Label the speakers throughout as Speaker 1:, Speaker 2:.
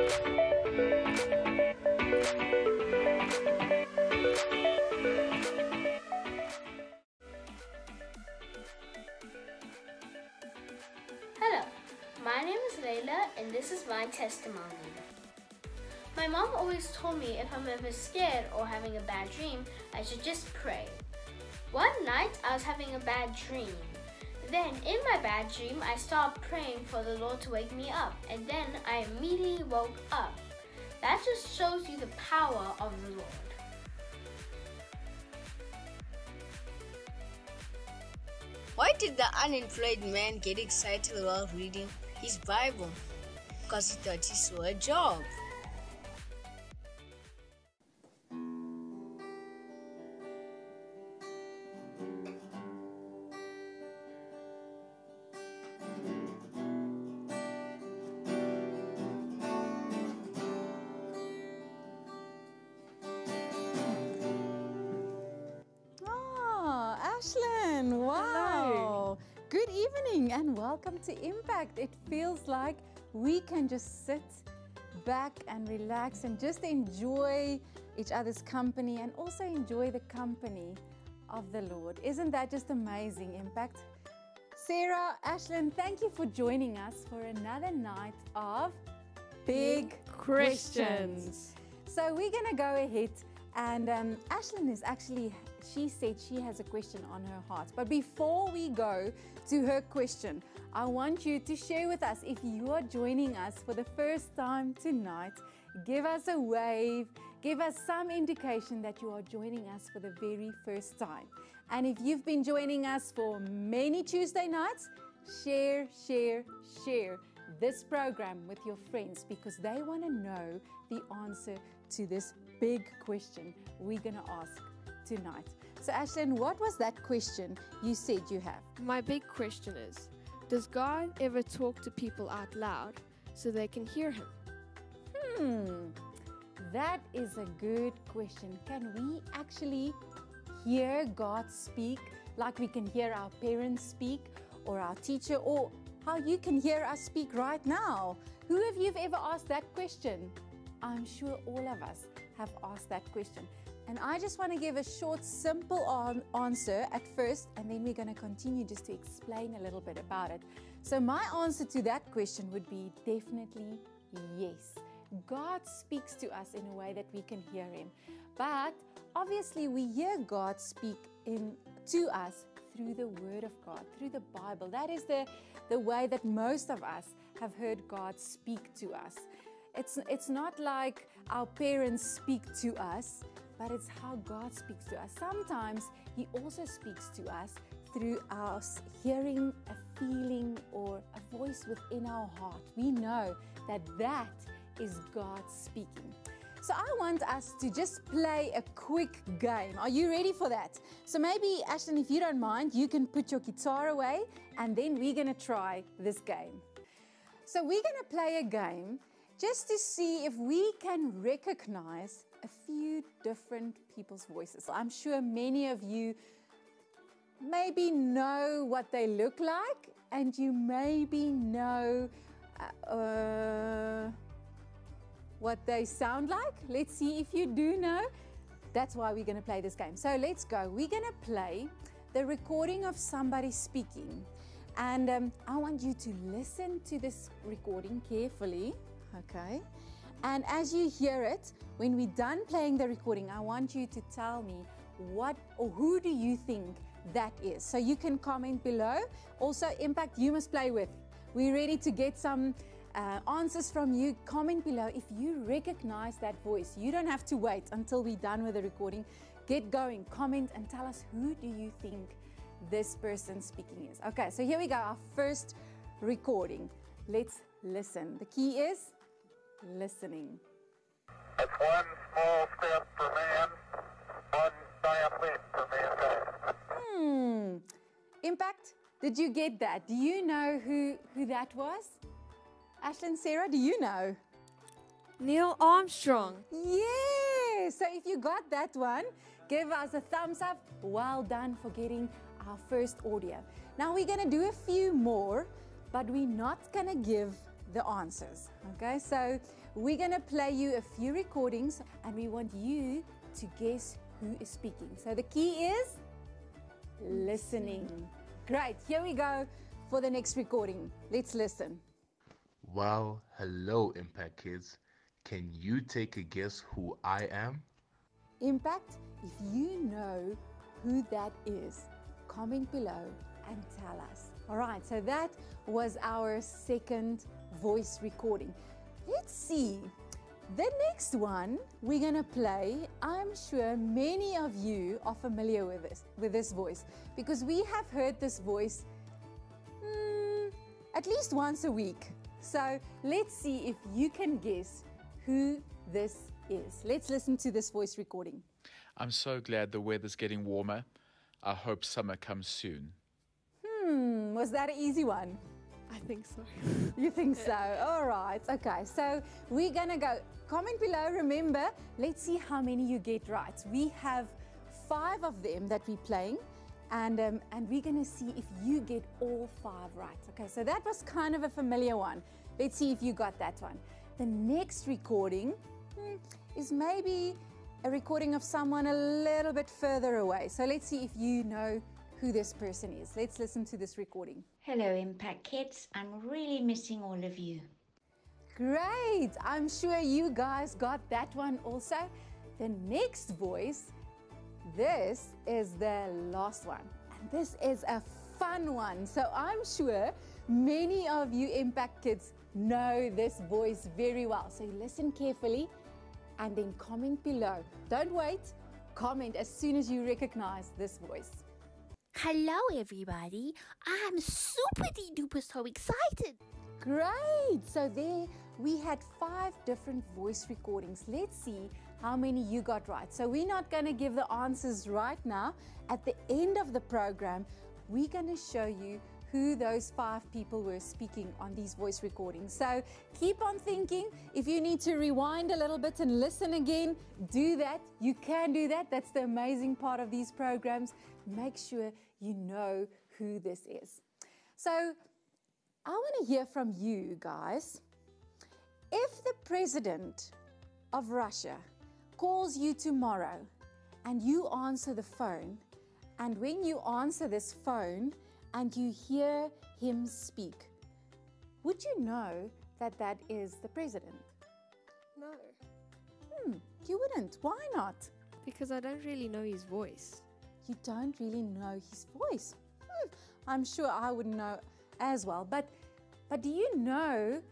Speaker 1: Hello, my name is Layla and this is my testimony. My mom always told me if I'm ever scared or having a bad dream, I should just pray. One night I was having a bad dream. Then in my bad dream, I started praying for the Lord to wake me up, and then I immediately woke up. That just shows you the power of the Lord.
Speaker 2: Why did the unemployed man get excited while reading his Bible? Because he thought he saw a job.
Speaker 3: Ashlyn, wow. Good evening and welcome to Impact. It feels like we can just sit back and relax and just enjoy each other's company and also enjoy the company of the Lord. Isn't that just amazing, Impact? Sarah, Ashlyn, thank you for joining us for another night of Big Questions. So we're going to go ahead and Ashlyn is actually, she said she has a question on her heart. But before we go to her question, I want you to share with us, if you are joining us for the first time tonight, give us a wave, give us some indication that you are joining us for the very first time. And if you've been joining us for many Tuesday nights, share this program with your friends because they want to know the answer to this big question we're going to ask tonight. So Ashlyn, what was that question you said you have?
Speaker 4: My big question is, does God ever talk to people out loud so they can hear Him?
Speaker 3: That is a good question. Can we actually hear God speak like we can hear our parents speak or our teacher, or how you can hear us speak right now? Who of you have ever asked that question? I'm sure all of us have asked that question. And I just want to give a short, simple answer at first, and then we're going to continue just to explain a little bit about it. So my answer to that question would be definitely yes. God speaks to us in a way that we can hear Him. But obviously we hear God speak to us through the Word of God, through the Bible. That is the way that most of us have heard God speak to us. It's not like our parents speak to us, but it's how God speaks to us. Sometimes He also speaks to us through us hearing a feeling or a voice within our heart. We know that that is God speaking. So I want us to just play a quick game. Are you ready for that? So maybe, Ashlyn, if you don't mind, you can put your guitar away and then we're going to try this game. So we're going to play a game just to see if we can recognize a few different people's voices. I'm sure many of you maybe know what they look like, and you maybe know what they sound like. Let's see if you do know. That's why we're going to play this game. So let's go. We're going to play the recording of somebody speaking. And I want you to listen to this recording carefully. Okay, and as you hear it, when we're done playing the recording, I want you to tell me what or who do you think that is. So you can comment below. Also, Impact, you must play with. We're ready to get some answers from you. Comment below if you recognize that voice. You don't have to wait until we're done with the recording. Get going, comment and tell us, who do you think this person speaking is? Okay, so here we go, our first recording. Let's listen. The key is listening.
Speaker 5: It's one small step for man, one giant leap for mankind.
Speaker 3: Impact, did you get that? Do you know who that was? Ashlyn, Sarah, do you know?
Speaker 4: Neil Armstrong.
Speaker 3: Yeah! So if you got that one, give us a thumbs up. Well done for getting our first audio. Now we're going to do a few more, but we're not going to give the answers. Okay, so we're going to play you a few recordings and we want you to guess who is speaking. So the key is listening. Great, here we go for the next recording. Let's listen.
Speaker 6: Well, hello, Impact Kids. Can you take a guess who I am?
Speaker 3: Impact, if you know who that is, comment below and tell us. All right, so that was our second voice recording. Let's see. The next one we're going to play, I'm sure many of you are familiar with this voice, because we have heard this voice at least once a week. So let's see if you can guess who this is. Let's listen to this voice recording.
Speaker 7: I'm so glad the weather's getting warmer. I hope summer comes soon.
Speaker 3: Was that an easy one?
Speaker 4: I think so.
Speaker 3: You think so? All right. Okay. So we're going to go. Comment below. Remember, let's see how many you get right. We have 5 of them that we're playing. And we're going to see if you get all 5 right. Okay. So that was kind of a familiar one. Let's see if you got that one. The next recording is maybe a recording of someone a little bit further away. So let's see if you know who this person is. Let's listen to this recording.
Speaker 8: Hello, Impact Kids. I'm really missing all of you.
Speaker 3: Great. I'm sure you guys got that one also. The next voice, this is the last one. And this is a fun one. So I'm sure many of you Impact Kids know this voice very well. So listen carefully and then comment below. Don't wait. Comment as soon as you recognize this voice.
Speaker 9: Hello, everybody. I'm super duper so excited.
Speaker 3: Great. So there we had 5 different voice recordings. Let's see how many you got right. So we're not going to give the answers right now. At the end of the program, we're going to show you who those 5 people were speaking on these voice recordings. So keep on thinking. If you need to rewind a little bit and listen again, do that. You can do that. That's the amazing part of these programs. Make sure you know who this is. So I want to hear from you guys. If the president of Russia calls you tomorrow and you answer the phone, and when you answer this phone and you hear him speak, would you know that that is the president?
Speaker 4: No,
Speaker 3: You wouldn't. Why not?
Speaker 4: because I don't really know his voice.
Speaker 3: You don't really know his voice. I'm sure I wouldn't know as well. But do you know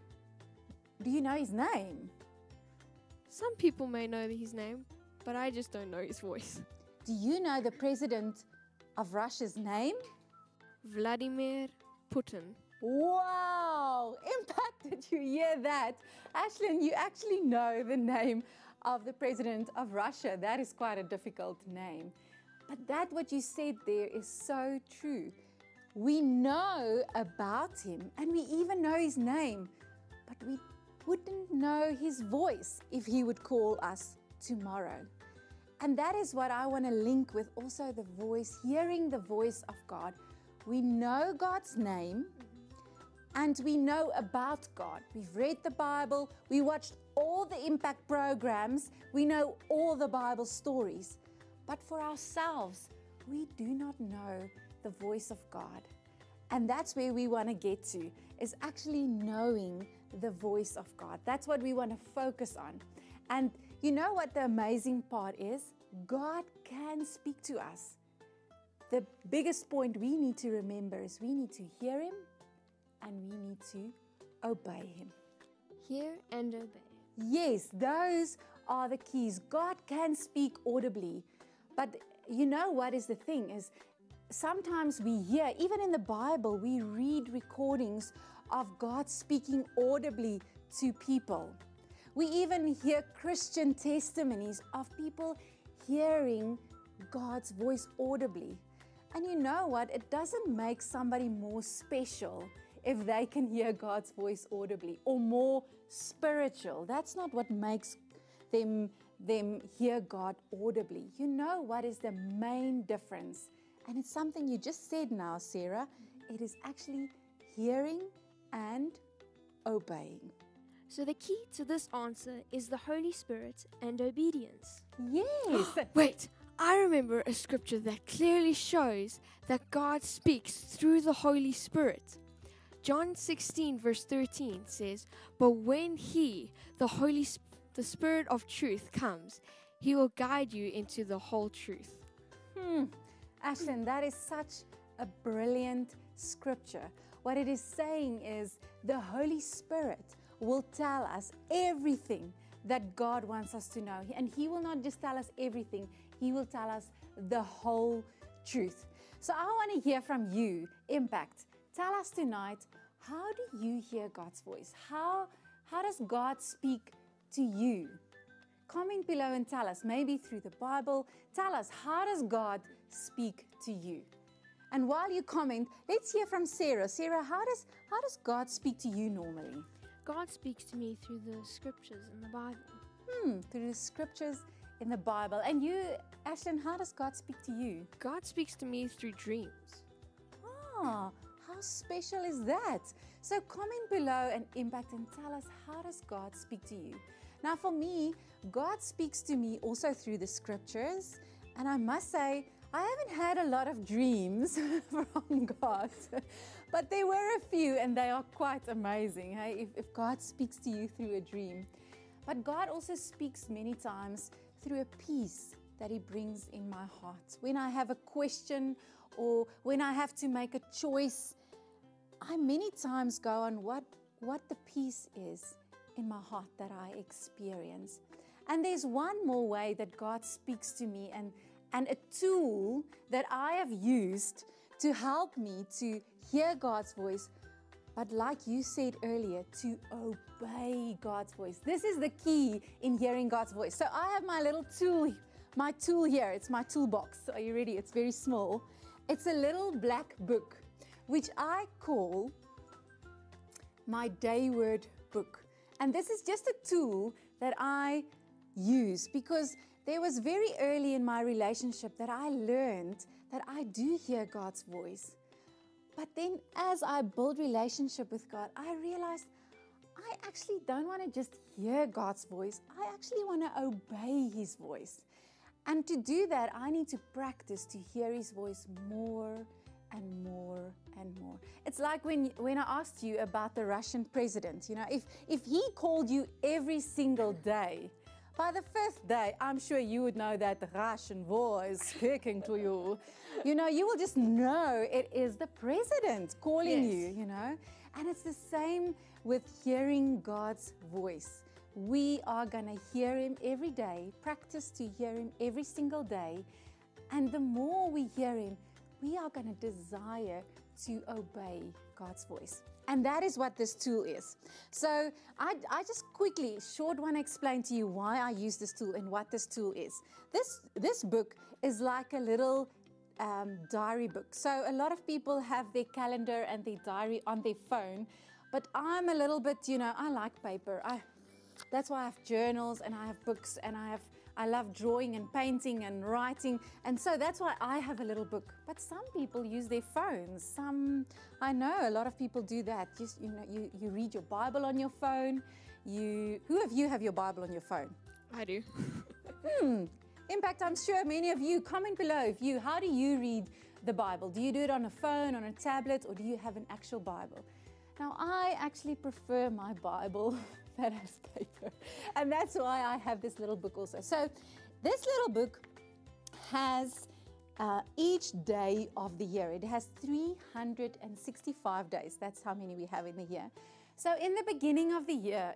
Speaker 3: his name?
Speaker 4: Some people may know his name, but I just don't know his voice.
Speaker 3: Do you know the president of Russia's name?
Speaker 4: Vladimir Putin.
Speaker 3: Wow! Impact, did you hear that? Ashlyn, you actually know the name of the president of Russia. That is quite a difficult name. But that what you said there is so true. We know about him and we even know his name, but we wouldn't know his voice if he would call us tomorrow. And that is what I want to link with also the voice, hearing the voice of God. We know God's name and we know about God. We've read the Bible, we watched all the Impact programs, we know all the Bible stories. But for ourselves, we do not know the voice of God. And that's where we want to get to, is actually knowing the voice of God. That's what we want to focus on. And you know what the amazing part is? God can speak to us. The biggest point we need to remember is we need to hear Him and we need to obey Him.
Speaker 4: Hear and obey.
Speaker 3: Yes, those are the keys. God can speak audibly. But you know what is the thing is sometimes we hear, even in the Bible, we read recordings of God speaking audibly to people. We even hear Christian testimonies of people hearing God's voice audibly. And you know what? It doesn't make somebody more special if they can hear God's voice audibly or more spiritual. That's not what makes them hear God audibly. You know what is the main difference? And it's something you just said now, Sarah. It is actually hearing and obeying?
Speaker 4: So the key to this answer is the Holy Spirit and obedience.
Speaker 3: Yes.
Speaker 4: Wait, I remember a scripture that clearly shows that God speaks through the Holy Spirit. John 16 verse 13 says, "But when He, the Spirit of truth comes, He will guide you into the whole truth."
Speaker 3: Ashlyn, that is such a brilliant scripture. What it is saying is the Holy Spirit will tell us everything that God wants us to know. And He will not just tell us everything, He will tell us the whole truth. So I want to hear from you, Impact. Tell us tonight, how do you hear God's voice? How does God speak to you? Comment below and tell us, maybe through the Bible. Tell us, how does God speak to you? And while you comment, let's hear from Sarah. Sarah, how does God speak to you normally?
Speaker 4: God speaks to me through the scriptures in the Bible.
Speaker 3: Through the scriptures in the Bible. And you, Ashlyn, how does God speak to you?
Speaker 4: God speaks to me through dreams.
Speaker 3: How special is that? So comment below and Impact and tell us, how does God speak to you? Now for me, God speaks to me also through the scriptures. And I must say, I haven't had a lot of dreams from God, but there were a few and they are quite amazing, hey? If God speaks to you through a dream. But God also speaks many times through a peace that He brings in my heart. When I have a question or when I have to make a choice, I many times go on what the peace is in my heart that I experience. And there's one more way that God speaks to me and a tool that I have used to help me to hear God's voice, but like you said earlier, to obey God's voice. This is the key in hearing God's voice. So I have my little tool, my tool here. It's my toolbox. Are you ready? It's very small. It's a little black book, which I call my day word book. And this is just a tool that I use because there was very early in my relationship that I learned that I do hear God's voice. But then as I build relationship with God, I realized I actually don't want to just hear God's voice. I actually want to obey His voice. And to do that, I need to practice to hear His voice more and more and more. It's like when I asked you about the Russian president, if he called you every single day, by the fifth day, I'm sure you would know that the Russian voice speaking to you. You will just know it is the president calling you, And it's the same with hearing God's voice. We are going to hear Him every day, practice to hear Him every single day. And the more we hear Him, we are going to desire to obey God's voice. And that is what this tool is. So I just quickly, want to explain to you why I use this tool and what this tool is. This book is like a little diary book. So a lot of people have their calendar and their diary on their phone, but I'm a little bit, I like paper. That's why I have journals and I have books and I love drawing and painting and writing. And so that's why I have a little book. But some people use their phones. I know a lot of people do that. Just, you read your Bible on your phone. Who of you have your Bible on your phone?
Speaker 4: I do.
Speaker 3: Impact, I'm sure many of you, comment below how do you read the Bible? Do you do it on a phone, on a tablet, or do you have an actual Bible? Now, I actually prefer my Bible that has paper. And that's why I have this little book also. So this little book has each day of the year. It has 365 days. That's how many we have in the year. So in the beginning of the year,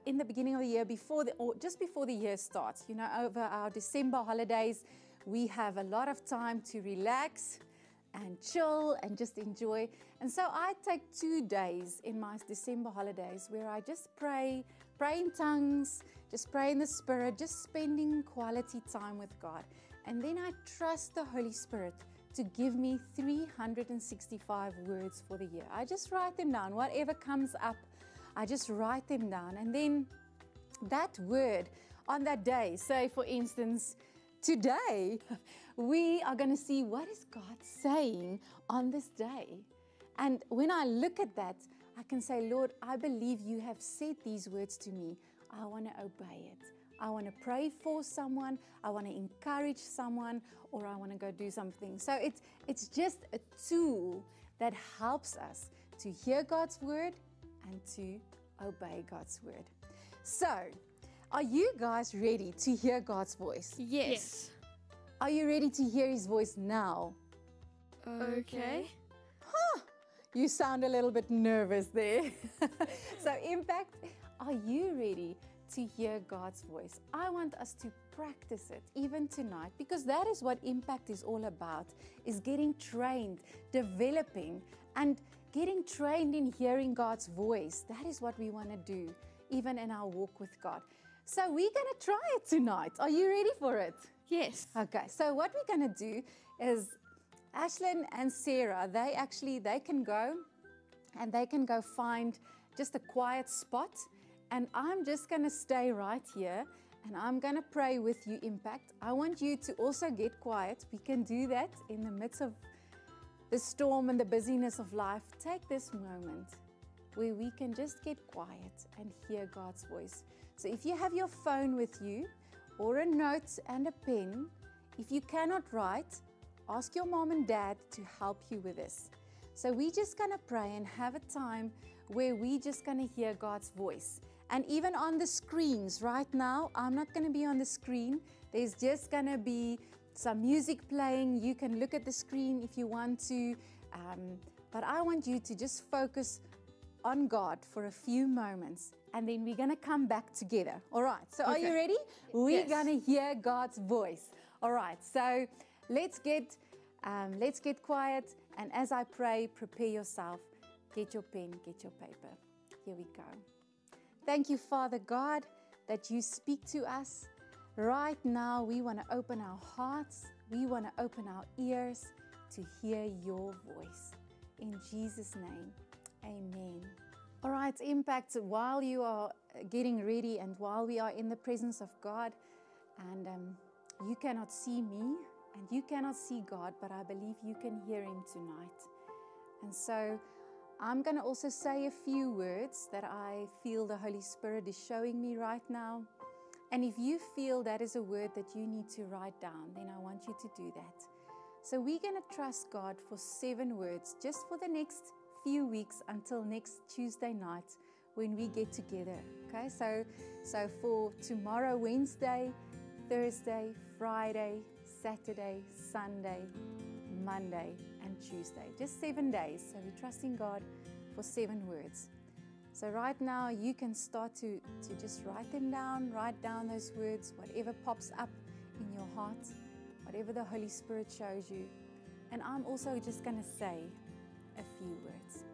Speaker 3: just before the year starts, over our December holidays, we have a lot of time to relax and chill and just enjoy. And so I take 2 days in my December holidays where I just pray in tongues, just pray in the Spirit, just spending quality time with God. And then I trust the Holy Spirit to give me 365 words for the year. I just write them down. Whatever comes up, I just write them down. And then that word on that day, say for instance, today, we are going to see what is God saying on this day. And when I look at that, I can say, Lord, I believe you have said these words to me. I want to obey it. I want to pray for someone. I want to encourage someone, or I want to go do something. So it's just a tool that helps us to hear God's word and to obey God's word. So, are you guys ready to hear God's voice?
Speaker 4: Yes.
Speaker 3: Are you ready to hear His voice now?
Speaker 4: Okay.
Speaker 3: You sound a little bit nervous there. So, Impact, are you ready to hear God's voice? I want us to practice it even tonight, because that is what Impact is all about, is getting trained, developing, and getting trained in hearing God's voice. That is what we want to do, even in our walk with God. So we're going to try it tonight. Are you ready for it?
Speaker 4: Yes.
Speaker 3: Okay, so what we're going to do is Ashlyn and Sarah, they can go and they can go find just a quiet spot, and I'm just going to stay right here and I'm going to pray with you, Impact. I want you to also get quiet. We can do that in the midst of the storm and the busyness of life. Take this moment where we can just get quiet and hear God's voice. So if you have your phone with you or a note and a pen, if you cannot write, ask your mom and dad to help you with this. So we're just going to pray and have a time where we're just going to hear God's voice. And even on the screens right now, I'm not going to be on the screen. There's just going to be some music playing. You can look at the screen if you want to. But I want you to just focus on God for a few moments, and then we're going to come back together. All right, so are you ready? We're going to hear God's voice. All right, so let's get quiet, and as I pray, prepare yourself. Get your pen, get your paper. Here we go. Thank you, Father God, that you speak to us. Right now, we want to open our hearts. We want to open our ears to hear your voice. In Jesus' name, amen. All right, Impact, while you are getting ready and while we are in the presence of God, and you cannot see me and you cannot see God, but I believe you can hear Him tonight. And so I'm going to also say a few words that I feel the Holy Spirit is showing me right now. And if you feel that is a word that you need to write down, then I want you to do that. So we're going to trust God for 7 words just for the next few weeks until next Tuesday night when we get together. Okay, so for tomorrow, Wednesday, Thursday, Friday, Saturday, Sunday, Monday, and Tuesday. Just 7 days. So we're trusting God for 7 words. So right now you can start to just write them down, write down those words, whatever pops up in your heart, whatever the Holy Spirit shows you. And I'm also just going to say a few words.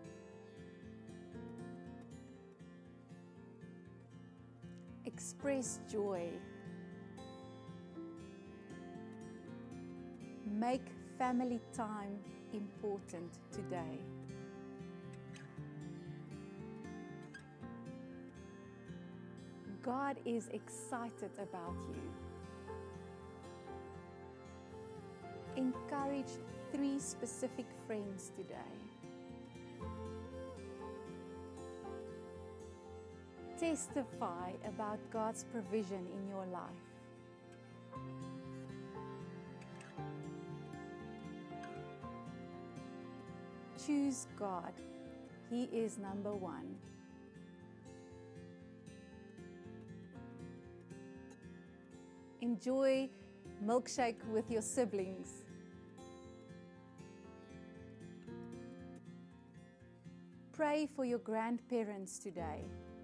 Speaker 3: Express joy. Make family time important today. God is excited about you. Encourage 3 specific friends today. Testify about God's provision in your life. Choose God. He is number 1. Enjoy milkshake with your siblings. Pray for your grandparents today.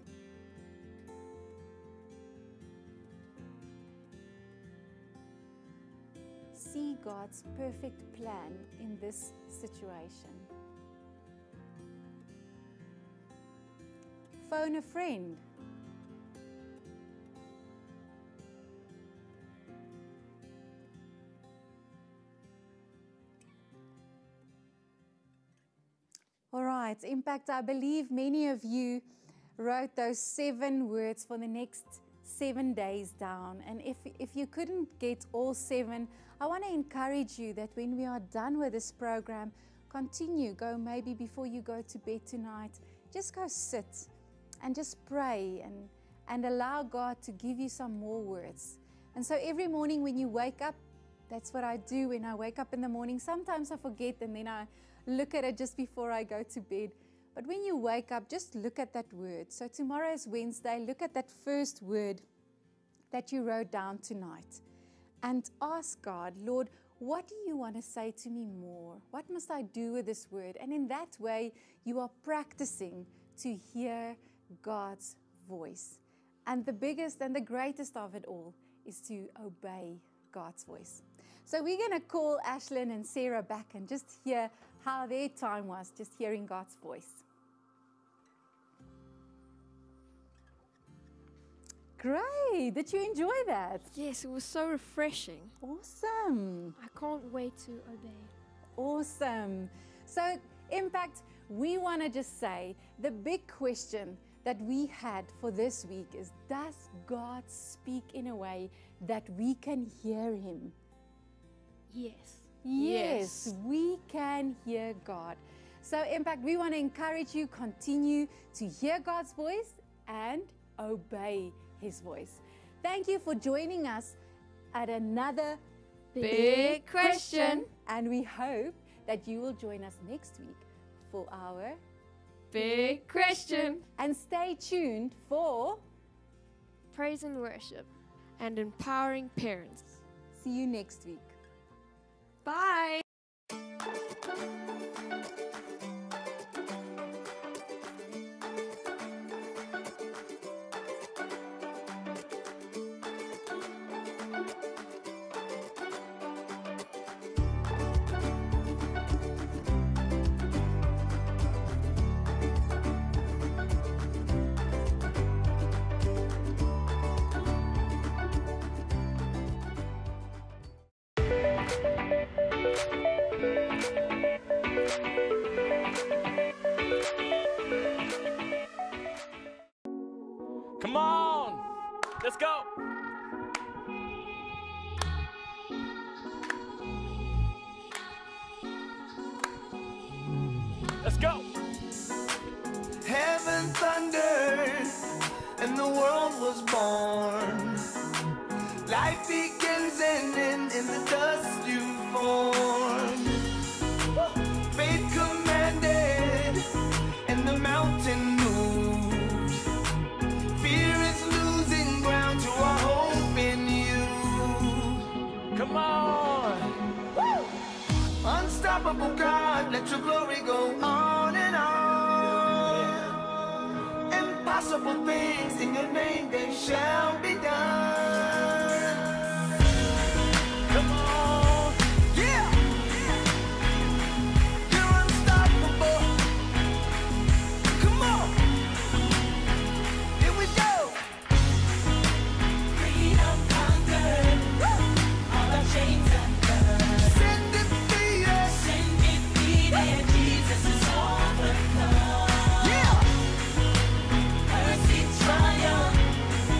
Speaker 3: See God's perfect plan in this situation. Phone a friend. All right, Impact, I believe many of you wrote those 7 words for the next 7 days down. And if you couldn't get all 7, I want to encourage you that when we are done with this program, continue. Go maybe before you go to bed tonight, just go sit and just pray and allow God to give you some more words. And so every morning when you wake up, that's what I do when I wake up in the morning. Sometimes I forget and then I look at it just before I go to bed. But when you wake up, just look at that word. So tomorrow is Wednesday. Look at that first word that you wrote down tonight and ask God, Lord, what do you want to say to me more? What must I do with this word? And in that way, you are practicing to hear God's voice. And the biggest and the greatest of it all is to obey God's voice. So we're going to call Ashlyn and Sarah back and just hear how their time was, just hearing God's voice. Great! Did you enjoy that?
Speaker 4: Yes, it was so refreshing.
Speaker 3: Awesome!
Speaker 4: I can't wait to obey.
Speaker 3: Awesome! So, Impact, we want to just say the big question that we had for this week is, does God speak in a way that we can hear Him?
Speaker 4: Yes.
Speaker 3: Yes, we can hear God. So, Impact, we want to encourage you, continue to hear God's voice and obey His voice. Thank you for joining us at another
Speaker 4: Big Question.
Speaker 3: And we hope that you will join us next week for our
Speaker 4: Big Question.
Speaker 3: And stay tuned for
Speaker 4: Praise and Worship and Empowering Parents.
Speaker 3: See you next week.
Speaker 4: Bye.
Speaker 10: Come on, let's go. Let's go.
Speaker 11: Heaven thundered and the world was born. Life begins and ends in the dust you formed. Faith commanded and the mountain moved. Fear is losing ground to our hope in you. Come on. Woo! Unstoppable God, let your glory go on and on. Impossible things in your name, they shall be done. Come on. Yeah. You're unstoppable. Come on. Here we go. Freedom conquered. All our chains undone. Sin defeated. Sin defeated. Jesus is overcome. Yeah. Mercy triumph.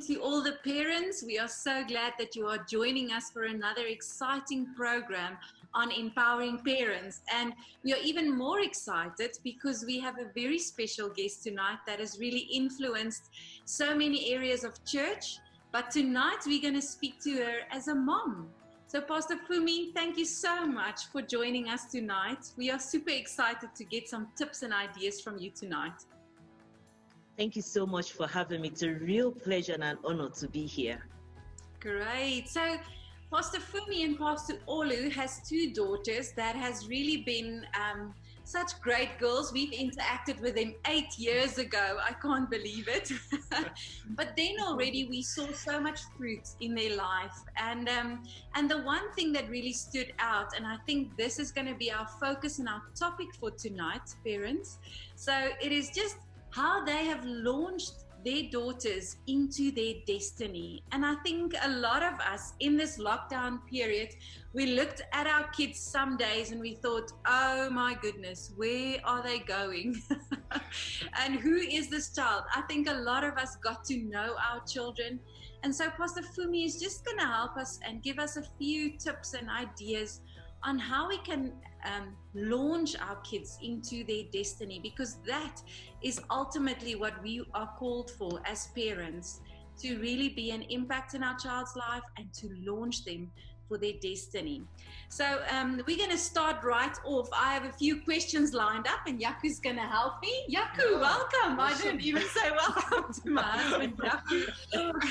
Speaker 12: to all the parents. We are so glad that you are joining us for another exciting program on empowering parents. And we are even more excited because we have a very special guest tonight that has really influenced so many areas of church. But tonight we're going to speak to her as a mom. So Pastor Fumi, thank you so much for joining us tonight. We are super excited to get some tips and ideas from you tonight.
Speaker 13: Thank you so much for having me. It's a real pleasure and an honor to be here.
Speaker 12: Great. So Pastor Fumi and Pastor Olu has two daughters that has really been such great girls. We've interacted with them 8 years ago. I can't believe it. But then already we saw so much fruit in their life. And the one thing that really stood out, and I think this is going to be our focus and our topic for tonight, parents. So it is just how they have launched their daughters into their destiny. And I think a lot of us in this lockdown period, we looked at our kids some days and we thought, oh my goodness, where are they going? And who is this child? I think a lot of us got to know our children. And so Pastor Fumi is just going to help us and give us a few tips and ideas on how we can launch our kids into their destiny, because that is ultimately what we are called for as parents, to really be an impact in our child's life and to launch them for their destiny. So we're going to start right off. I have a few questions lined up and Yaku's going to help me. Yaku, welcome. I didn't even say welcome to my husband, Yaku.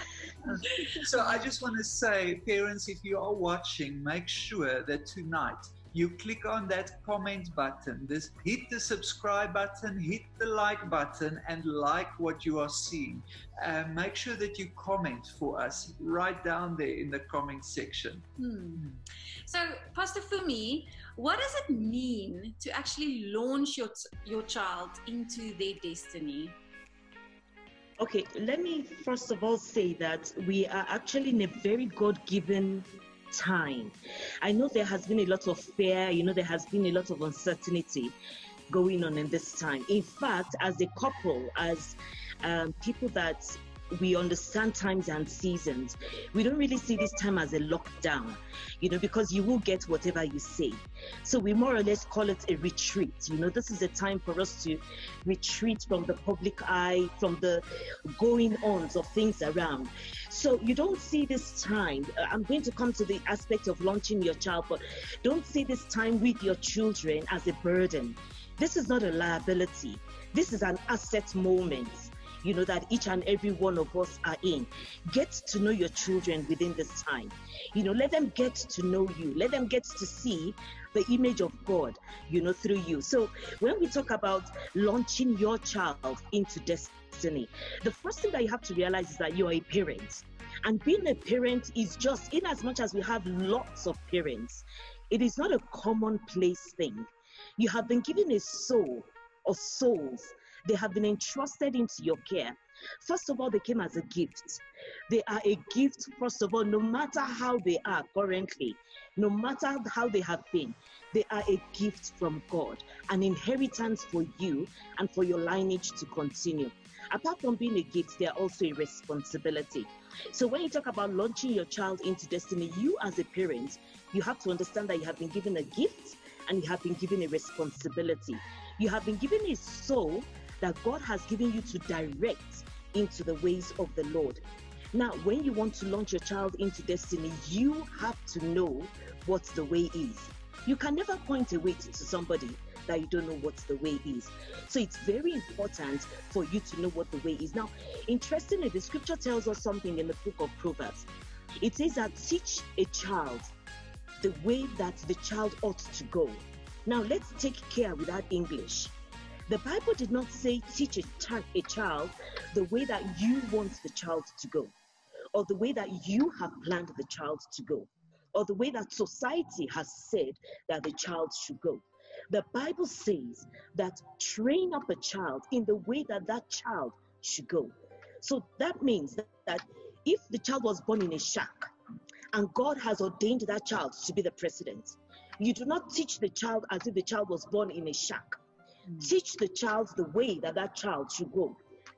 Speaker 14: So I just want to say, parents, if you are watching, make sure that tonight you click on that comment button, hit the subscribe button, hit the like button, and like what you are seeing. Make sure that you comment for us right down there in the comment section.
Speaker 12: So, Pastor Fumi, what does it mean to actually launch your child into their destiny?
Speaker 13: Okay, let me first of all say that we are actually in a very God-given time. I know there has been a lot of fear, there has been a lot of uncertainty going on in this time. In fact, as a couple, as people that we understand times and seasons, we don't really see this time as a lockdown, because you will get whatever you say. So we more or less call it a retreat. This is a time for us to retreat from the public eye, from the going ons of things around. So you don't see this time, I'm going to come to the aspect of launching your child, but don't see this time with your children as a burden. This is not a liability. This is an asset moment, that each and every one of us are in. Get to know your children within this time. Let them get to know you. Let them get to see the image of God, through you. So when we talk about launching your child into destiny, the first thing that you have to realize is that you are a parent. And being a parent is just, in as much as we have lots of parents, it is not a commonplace thing. You have been given a soul or souls. They have been entrusted into your care. First of all, they came as a gift. They are a gift, first of all, no matter how they are currently, no matter how they have been, they are a gift from God, an inheritance for you and for your lineage to continue. Apart from being a gift, they are also a responsibility. So when you talk about launching your child into destiny, you as a parent, you have to understand that you have been given a gift and you have been given a responsibility. You have been given a soul that God has given you to direct into the ways of the Lord. Now, when you want to launch your child into destiny, you have to know what the way is. You can never point a way to somebody that you don't know what the way is. So it's very important for you to know what the way is. Now, interestingly, the scripture tells us something in the book of Proverbs. It says that teach a child the way that the child ought to go. Now, let's take care with that English. The Bible did not say teach a child the way that you want the child to go, or the way that you have planned the child to go, or the way that society has said that the child should go. The Bible says that train up a child in the way that that child should go. So that means that if the child was born in a shack and God has ordained that child to be the president, you do not teach the child as if the child was born in a shack. Teach the child the way that that child should go.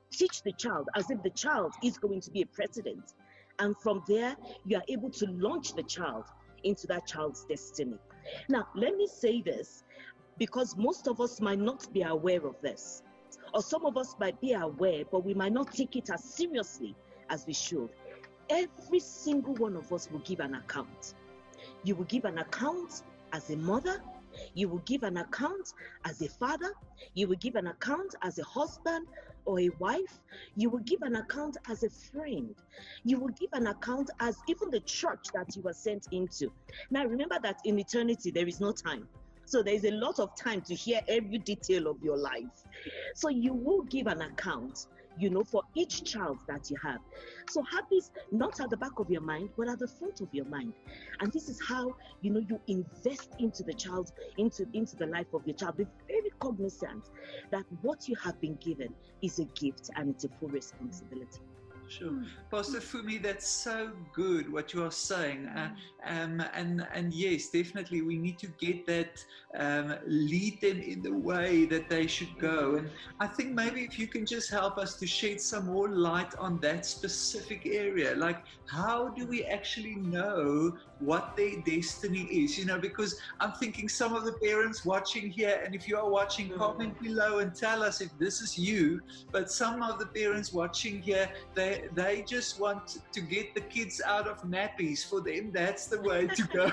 Speaker 13: Teach the child as if the child is going to be a president. And from there, you are able to launch the child into that child's destiny. Now, let me say this, because most of us might not be aware of this. Or some of us might be aware, but we might not take it as seriously as we should. Every single one of us will give an account. You will give an account as a mother. You will give an account as a father. You will give an account as a husband or a wife. You will give an account as a friend. You will give an account as even the church that you were sent into. Now remember that in eternity there is no time. So there is a lot of time to hear every detail of your life. So you will give an account, you know, for each child that you have. So have this not at the back of your mind, but at the front of your mind. And this is how, you know, you invest into the child, into the life of your child. Be very cognizant that what you have been given is a gift and it's a full responsibility.
Speaker 14: Sure. Pastor Fumi, that's so good what you are saying. And yes, definitely we need to get that, lead them in the way that they should go. And I think maybe if you can just help us to shed some more light on that specific area, like how do we actually know what their destiny is? You know, because I'm thinking some of the parents watching here, and if you are watching, comment below and tell us if this is you, but some of the parents watching here, they just want to get the kids out of nappies. For them, that's the way to go.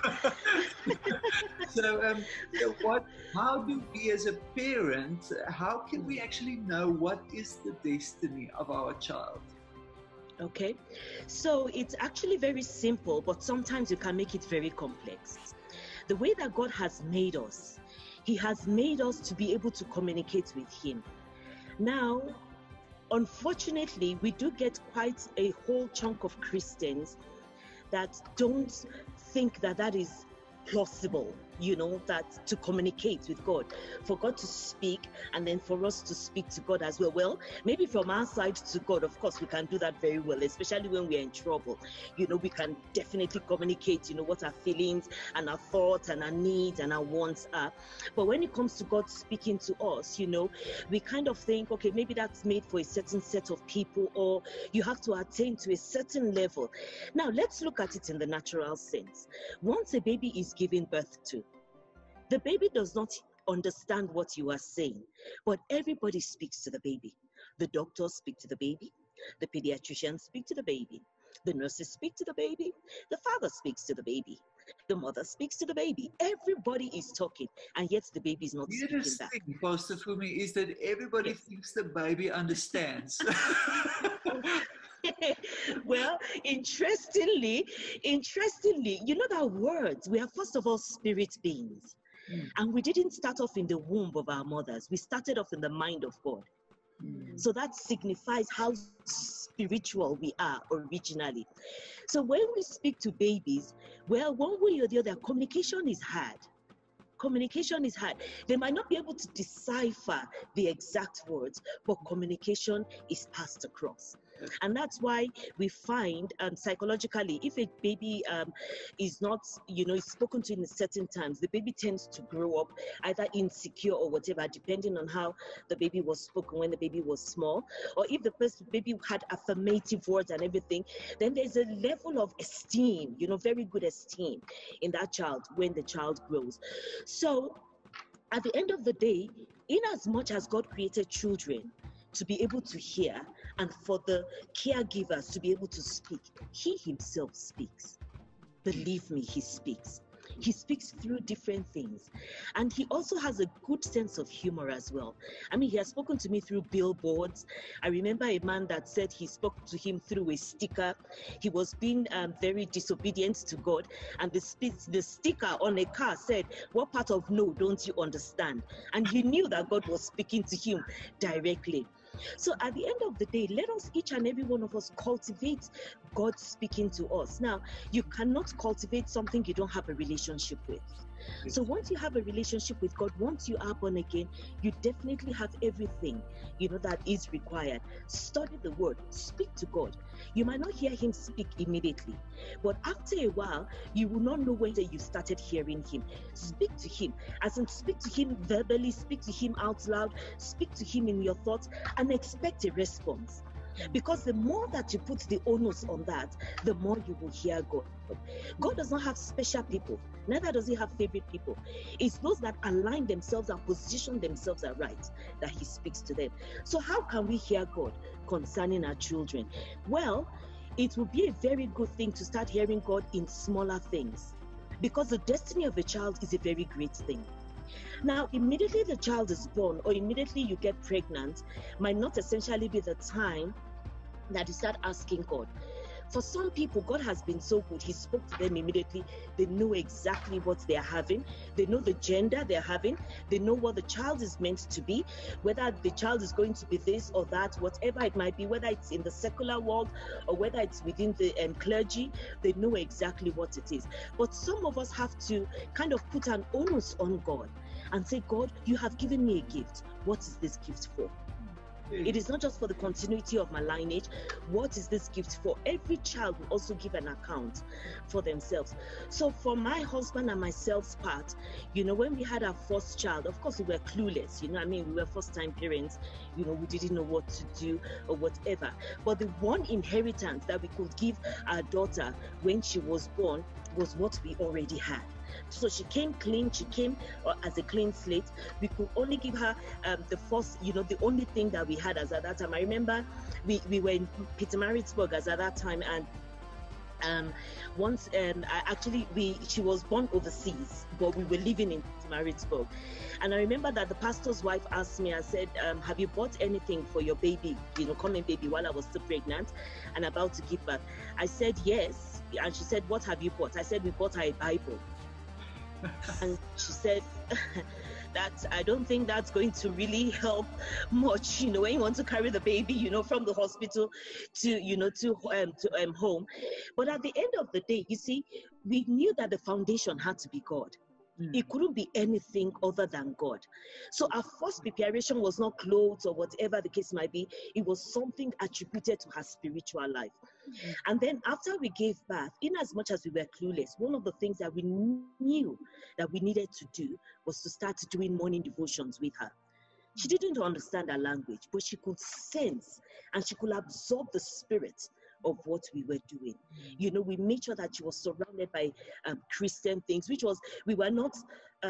Speaker 14: So how do we as a parent, how can we actually know what is the destiny of our child?
Speaker 13: Okay, so it's actually very simple, but sometimes you can make it very complex. The way that God has made us, He has made us to be able to communicate with Him. Now, unfortunately, we do get quite a whole chunk of Christians that don't think that that is plausible, you know, that to communicate with God, for God to speak and then for us to speak to God as well. Well, maybe from our side to God, of course, we can do that very well, especially when we're in trouble. You know, we can definitely communicate, you know, what our feelings and our thoughts and our needs and our wants are. But when it comes to God speaking to us, you know, we kind of think, okay, maybe that's made for a certain set of people, or you have to attain to a certain level. Now, let's look at it in the natural sense. Once a baby is given birth to, the baby does not understand what you are saying, but everybody speaks to the baby. The doctors speak to the baby, the pediatricians speak to the baby, the nurses speak to the baby, the father speaks to the baby, the mother speaks to the baby. Everybody is talking, and yet the baby is not speaking back.
Speaker 14: The thing, Pastor Fumi, is that everybody thinks the baby understands.
Speaker 13: Well, interestingly, you know that words, we are first of all spirit beings. And we didn't start off in the womb of our mothers. We started off in the mind of God. So that signifies how spiritual we are originally. So when we speak to babies, well, one way or the other, communication is hard. Communication is hard. They might not be able to decipher the exact words, but communication is passed across. And that's why we find psychologically, if a baby is not, you know, is spoken to in certain times, the baby tends to grow up either insecure or whatever, depending on how the baby was spoken when the baby was small. Or if the baby had affirmative words and everything, then there's a level of esteem, you know, very good esteem in that child when the child grows. So at the end of the day, in as much as God created children to be able to hear, and for the caregivers to be able to speak, He Himself speaks. Believe me, He speaks. He speaks through different things. And He also has a good sense of humor as well. I mean, He has spoken to me through billboards. I remember a man that said he spoke to him through a sticker. He was being very disobedient to God. And the sticker on a car said, "What part of no don't you understand?" And he knew that God was speaking to him directly. So at the end of the day, let us, each and every one of us, cultivate God speaking to us. Now, you cannot cultivate something you don't have a relationship with. So once you have a relationship with God, once you are born again, you definitely have everything, that is required. Study the word, speak to God. You might not hear him speak immediately, but after a while, you will not know whether you started hearing him. Speak to him, as in speak to him verbally, speak to him out loud, speak to him in your thoughts, and expect a response. Because the more that you put the onus on that, the more you will hear God. God does not have special people, neither does he have favorite people. It's those that align themselves and position themselves aright that he speaks to them. So how can we hear God concerning our children? Well, it will be a very good thing to start hearing God in smaller things, because the destiny of a child is a very great thing. Now, immediately the child is born or immediately you get pregnant might not essentially be the time that you start asking God. For some people, God has been so good. He spoke to them immediately. They know exactly what they are having. They know the gender they're having. They know what the child is meant to be, whether the child is going to be this or that, whatever it might be, whether it's in the secular world or whether it's within the clergy. They know exactly what it is. But some of us have to kind of put an onus on God and say, God, you have given me a gift. What is this gift for? It is not just for the continuity of my lineage. What is this gift for? Every child will also give an account for themselves. So for my husband and myself's part, when we had our first child, of course we were clueless, we were first-time parents, we didn't know what to do or whatever. But the one inheritance that we could give our daughter when she was born was what we already had. So she came clean, she came as a clean slate. We could only give her the first, the only thing that we had as at that time. I remember we were in Pietermaritzburg as at that time, and once she was born overseas, but we were living in Pietermaritzburg. And I remember that the pastor's wife asked me, I said, have you bought anything for your baby, coming baby, while I was still pregnant and about to give birth? I said, yes. And she said, what have you bought? I said, we bought her a Bible. And she said that I don't think that's going to really help much, when you want to carry the baby, from the hospital to home. But at the end of the day, you see, we knew that the foundation had to be God. It couldn't be anything other than God. So our first preparation was not clothes or whatever the case might be. It was something attributed to her spiritual life. And then after we gave birth, in as much as we were clueless, one of the things that we knew that we needed to do was to start doing morning devotions with her. She didn't understand our language, but she could sense and she could absorb the spirit of what we were doing. We made sure that she was surrounded by Christian things, we were not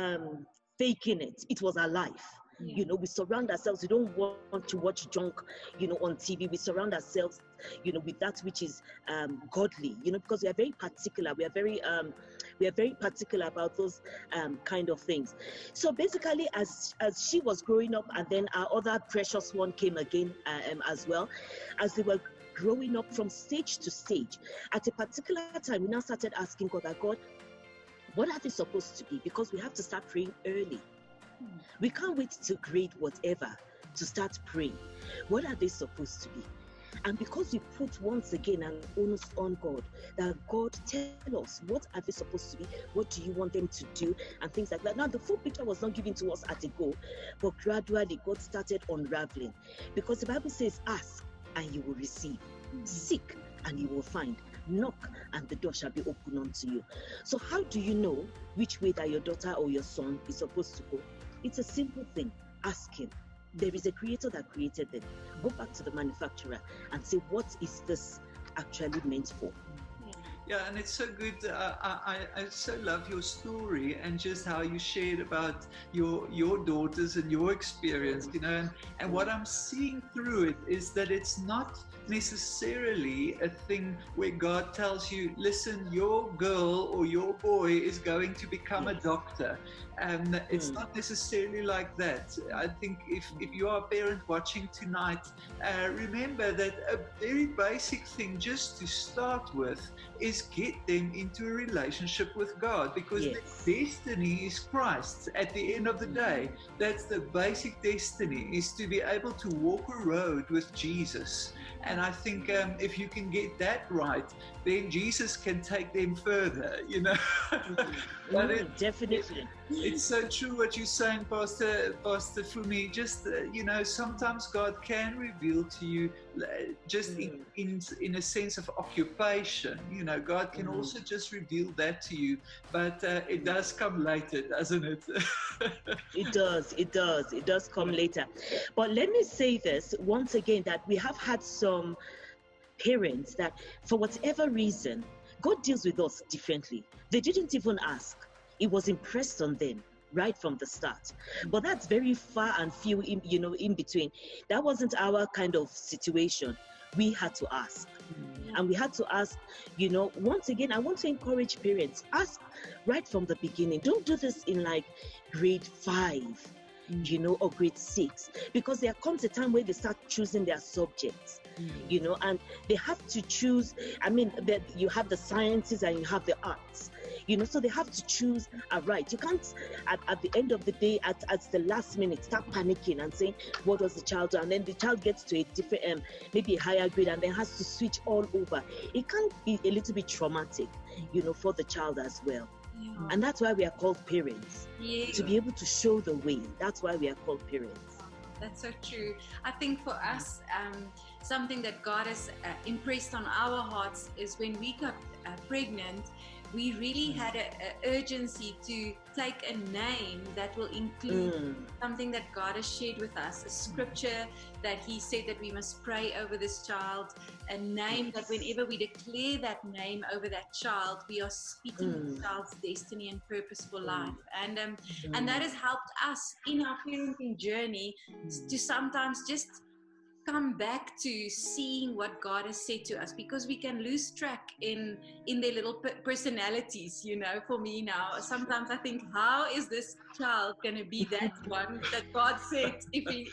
Speaker 13: faking it. It was our life. We surround ourselves. We don't want to watch junk, on TV. We surround ourselves, with that which is godly, because we are very particular. We are very particular about those kind of things. So basically, as she was growing up, and then our other precious one came again as well, as they were growing up from stage to stage. At a particular time, we now started asking God, God, what are they supposed to be? Because we have to start praying early. We can't wait to grade whatever to start praying. What are they supposed to be? And because we put once again an onus on God, that God tell us, what are they supposed to be? What do you want them to do? And things like that. Now, the full picture was not given to us at a go, but gradually God started unraveling. Because the Bible says, ask and you will receive. Seek and you will find. Knock and the door shall be opened unto you. So how do you know which way that your daughter or your son is supposed to go? It's a simple thing. Ask him. There is a creator that created them. Go back to the manufacturer and say, what is this actually meant for?
Speaker 14: Yeah, and it's so good. I so love your story and just how you shared about your daughters and your experience, and what I'm seeing through it is that it's not necessarily a thing where God tells you, listen, your girl or your boy is going to become a doctor. And it's not necessarily like that. I think if you are a parent watching tonight, remember that a very basic thing just to start with is get them into a relationship with God, because the destiny is Christ. At the end of the day, that's the basic destiny, is to be able to walk a road with Jesus. And I think if you can get that right, then Jesus can take them further, you know. But
Speaker 13: definitely.
Speaker 14: It's so true what you're saying, Pastor Fumi. Just, you know, sometimes God can reveal to you just in a sense of occupation. You know, God can also just reveal that to you. But it does come later, doesn't it?
Speaker 13: It does come later. But let me say this once again, that we have had some parents that for whatever reason, God deals with us differently. They didn't even ask. It was impressed on them right from the start. But that's very far and few in between. That wasn't our kind of situation. We had to ask. And we had to ask, you know, once again, I want to encourage parents, ask right from the beginning. Don't do this in like grade 5, you know, or grade 6, because there comes a time where they start choosing their subjects, you know, and they have to choose. I mean, you have the sciences and you have the arts, you know, so they have to choose right. You can't, at the end of the day, at the last minute, start panicking and saying, what does the child do? And then the child gets to a different, maybe a higher grade, and then has to switch all over. It can be a little bit traumatic, you know, for the child as well. Yeah. And that's why we are called parents, to be able to show the way. That's why we are called parents.
Speaker 12: That's so true. I think for us, something that God has impressed on our hearts is when we got pregnant, we really had an urgency to take a name that will include something that God has shared with us, a scripture that He said that we must pray over this child, a name that whenever we declare that name over that child, we are speaking the child's destiny and purpose for life. And that has helped us in our parenting journey to sometimes just come back to seeing what God has said to us, because we can lose track in their little personalities. You know, for me now, sometimes I think, how is this child going to be that one that God said if he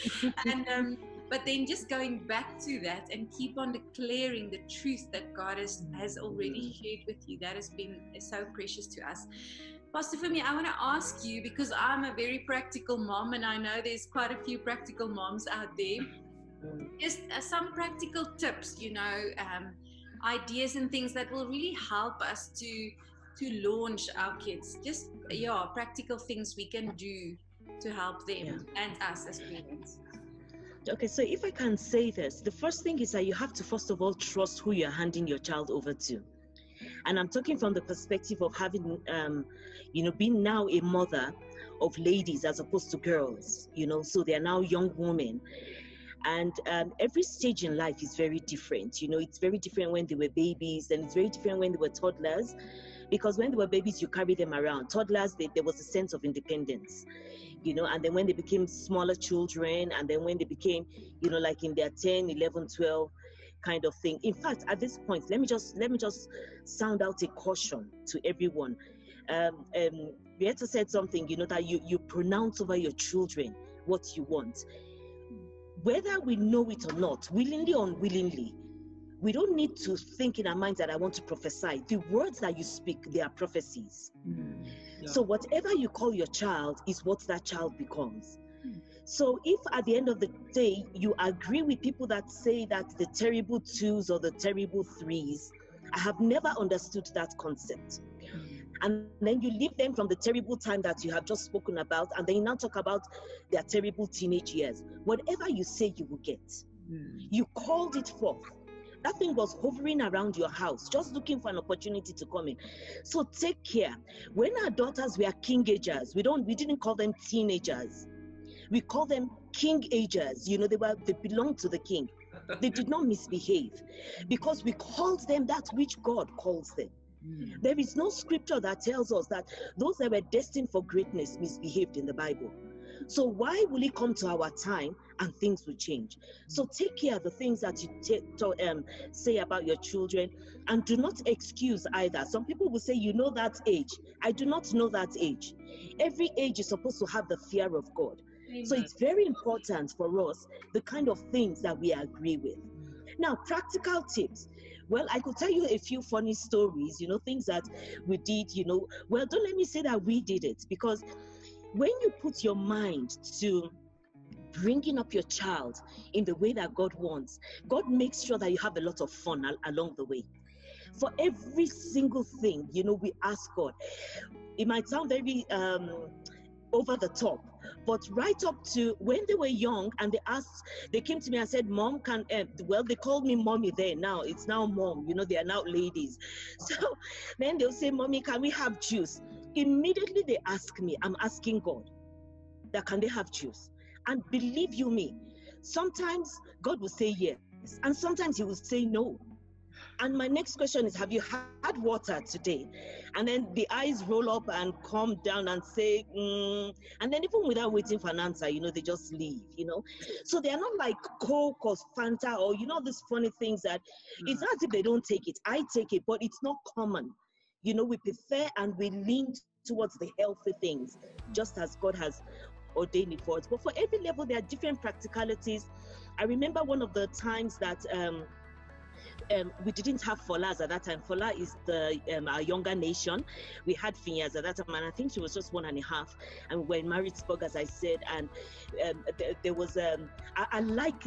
Speaker 12: and but then just going back to that and keep on declaring the truth that God has already shared with you, that has been so precious to us. Pastor Fumi, I want to ask you, because I'm a very practical mom, and I know there's quite a few practical moms out there, just some practical tips, you know, ideas and things that will really help us to launch our kids. Just practical things we can do to help them and us as parents.
Speaker 13: Okay, so if I can say this, the first thing is that you have to first of all trust who you're handing your child over to. And I'm talking from the perspective of having, you know, being now a mother of ladies as opposed to girls, you know, so they are now young women. And every stage in life is very different. You know, it's very different when they were babies, and it's very different when they were toddlers. Because when they were babies, you carry them around. Toddlers, there was a sense of independence, you know, and then when they became smaller children, and then when they became, you know, like in their 10, 11, 12 kind of thing. In fact, at this point, let me just sound out a caution to everyone. Beata said something, you know, that you pronounce over your children what you want. Whether we know it or not, willingly or unwillingly, we don't need to think in our minds that I want to prophesy. The words that you speak, they are prophecies. So whatever you call your child is what that child becomes. So if at the end of the day, you agree with people that say that the terrible 2s or the terrible 3s, I have never understood that concept. And then you leave them from the terrible time that you have just spoken about, and then you now talk about their terrible teenage years. Whatever you say, you will get. You called it forth. That thing was hovering around your house, just looking for an opportunity to come in. So take care. When our daughters were king-agers, we didn't call them teenagers. We call them king-agers. You know, they belonged to the king. They did not misbehave, because we called them that which God calls them. There is no scripture that tells us that those that were destined for greatness misbehaved in the Bible. So why will it come to our time and things will change? So take care of the things that you say about your children, and do not excuse either. Some people will say, you know that age. I do not know that age. Every age is supposed to have the fear of God. Amen. So it's very important for us, the kind of things that we agree with. Now, practical tips. Well, I could tell you a few funny stories, you know, things that we did, you know. Well, don't let me say that we did it, because when you put your mind to bringing up your child in the way that God wants, God makes sure that you have a lot of fun along the way. For every single thing, you know, we ask God. It might sound very over the top, but right up to when they were young and they came to me and said, Mom, they called me mommy then, now it's now mom, you know, they are now ladies. So then they'll say, Mommy, can we have juice? Immediately they ask me, I'm asking God, that can they have juice? And believe you me, sometimes God will say yes, and sometimes he will say no. And my next question is, have you had water today? And then the eyes roll up and come down and say, and then even without waiting for an answer, you know, they just leave, you know. So they are not like Coke or Fanta or, you know, these funny things that it's not as if they don't take it. I take it, but it's not common. You know, we prefer and we lean towards the healthy things, just as God has ordained it for us. But for every level, there are different practicalities. I remember one of the times that we didn't have Folas at that time. Fola is our younger nation. We had Phineas at that time, and I think she was just 1.5. And we were in Maritzburg, as I said, and there was I like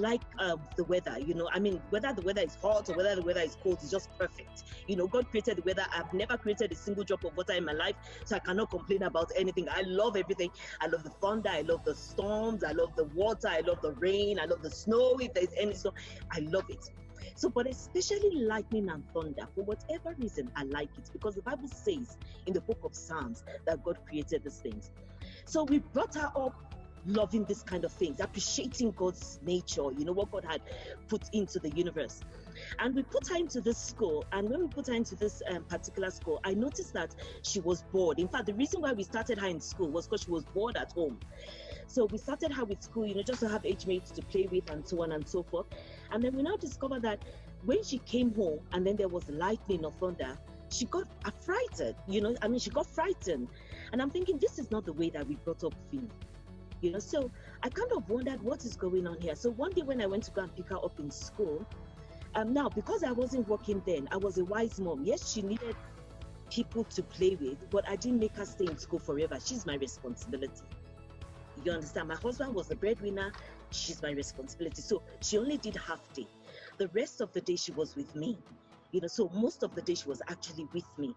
Speaker 13: the weather. You know, I mean, whether the weather is hot or whether the weather is cold, it's just perfect. You know, God created the weather. I've never created a single drop of water in my life, so I cannot complain about anything. I love everything. I love the thunder. I love the storms. I love the water. I love the rain. I love the snow. If there's any snow, I love it. So, but especially lightning and thunder, for whatever reason, I like it, because the Bible says in the book of Psalms that God created these things. So we brought her up loving this kind of things, appreciating God's nature, you know, what God had put into the universe. And we put her into this school, and when we put her into this particular school, I noticed that she was bored. In fact, the reason why we started her in school was because she was bored at home. So we started her with school, you know, just to have age mates to play with and so on and so forth. And then we now discovered that when she came home and then there was lightning or thunder, she got frightened, you know, I mean, she got frightened. And I'm thinking, this is not the way that we brought up Finn, you know. So I kind of wondered what is going on here. So one day when I went to go and pick her up in school, now, because I wasn't working then, I was a wise mom. Yes, she needed people to play with, but I didn't make her stay in school forever. She's my responsibility. You understand? My husband was the breadwinner. She's my responsibility. So she only did half day. The rest of the day she was with me. You know, so most of the day she was actually with me.